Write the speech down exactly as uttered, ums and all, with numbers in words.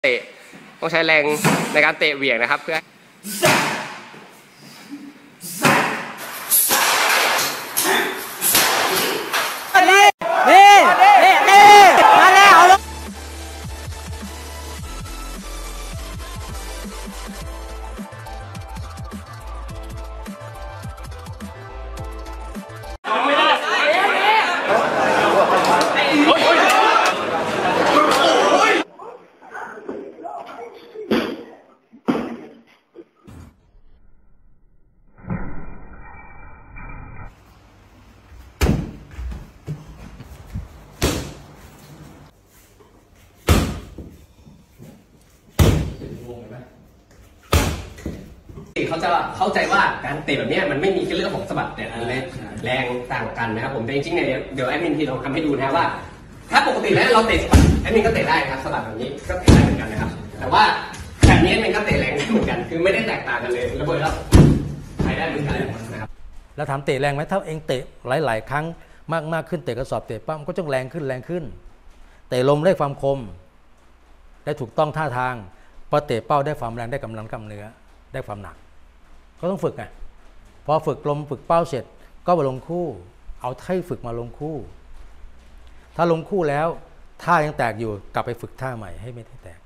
เตะต้องใช้แรงในการเตะเหวี่ยงนะครับเพื่อนี่นี่นี่นี่มาแล้วเอาลงเขาจะเข้าใจว่าการเตะแบบนี้มันไม่มีแค่เรื่องของสะบัดแต่แรงต่างกันนะครับผมแต่จริงๆเนี่ยเดี๋ยวแอดมินทีลองทำให้ดูนะว่าถ้าปกติแล้วเราเตะสะบัดแอดมินก็เตะได้นะครับสะบัดแบบนี้ก็เตะได้เหมือนกันนะครับแต่ว่าแบบนี้มันก็เตะแรงเหมือนกันคือไม่ได้แตกต่างกันเลยระเบิดแล้วใช้ได้เหมือนกันนะครับแล้วถามเตะแรงไหมถ้าเองเตะหลายๆครั้งมากๆขึ้นเตะกระสอบเตะปั้มก็ต้องแรงขึ้นแรงขึ้นเตะลมได้ความคมได้ถูกต้องท่าทางพอเตะเป้าได้ความแรงได้กำลังกล้ามเนื้อได้ความหนักก็ต้องฝึกไงพอฝึกลมฝึกเป้าเสร็จก็มาลงคู่เอาให้ฝึกมาลงคู่ถ้าลงคู่แล้วท่ายังแตกอยู่กลับไปฝึกท่าใหม่ให้ไม่ได้แตก